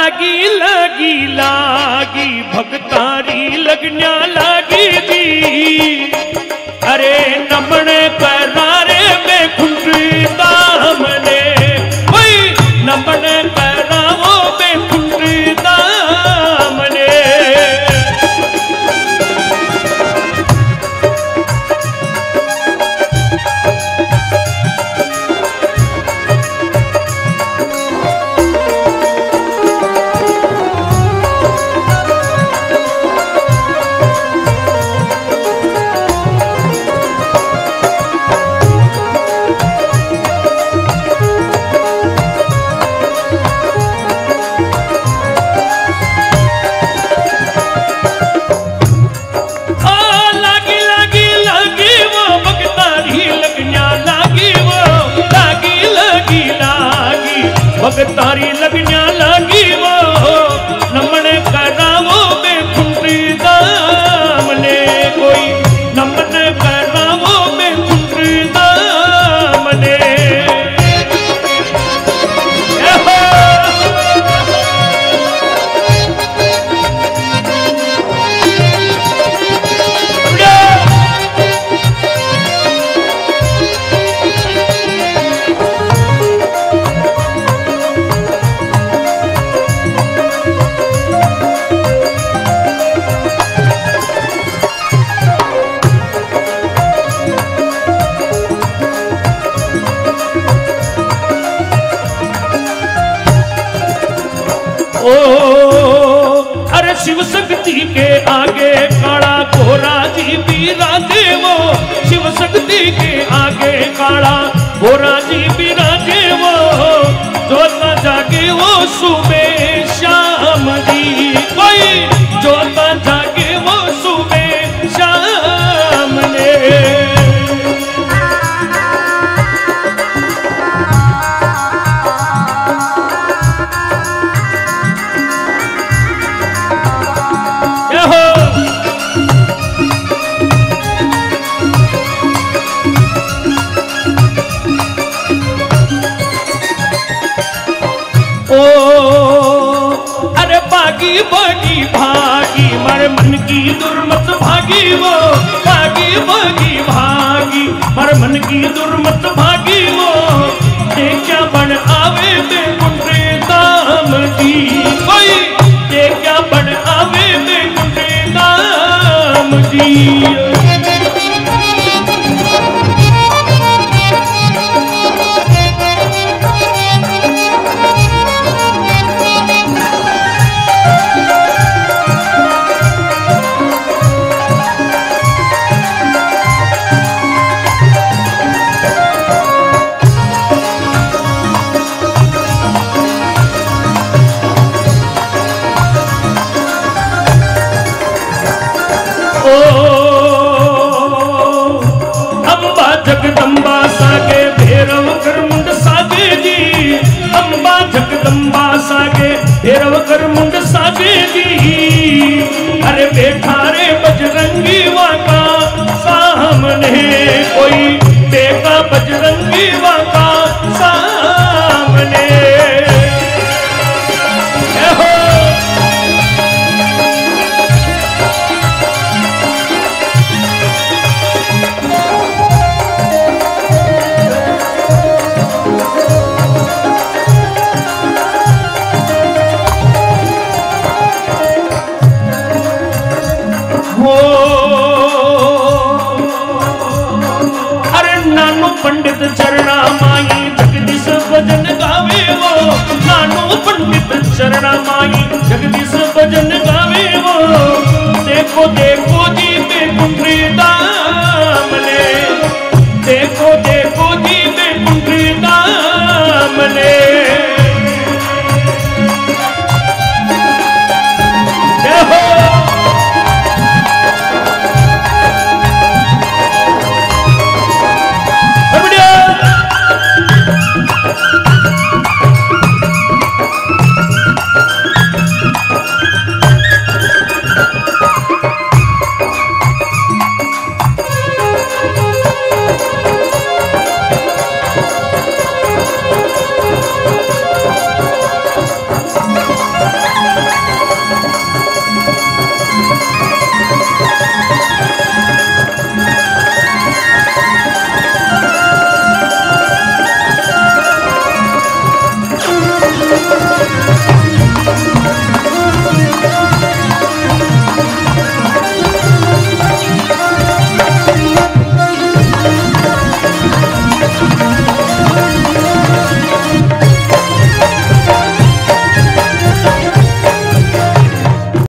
लागी लागी लागी भगतारी लगन्या लागी दी। अरे नमन करारे में खुंटता हमने कोई नमन करावो में खुंटता हमने। भगतारी लगन्या लागी वो नमन करावो में खुंटता हमने कोई नमन करावो में खुंटता हमने। ओ अरे शिव शक्ति के आगे काला घोड़ा जी बिराजे वो। शिव शक्ति के आगे काला घोड़ा जी बिराजे वो। जो न जागे वो सुबह शाम जी कोई जो न जागे वो सुबह शाम ने। ओ अरे बागी बागी भागी मारे मन की दुर्मत भागी वो। बागी बागी भागी मारे मन की दुर्मत भागी वो। क्या बन आवे में कुंडे दाम जी कोई क्या बन आवे में कुंडे दाम जी। अम्बा जगदम्बा सागे भैरव करमुंड सागे जी। अम्बा जगदम्बा सागे भैरव करमुंड सागे जी। अरे बैठा रे बजरंगी वाका सामने कोई देखा बजरंगी वाका सामने। अरे नानू पंडित चरणा माई जगदीश भजन गावे वो। नानू पंडित चरणा माई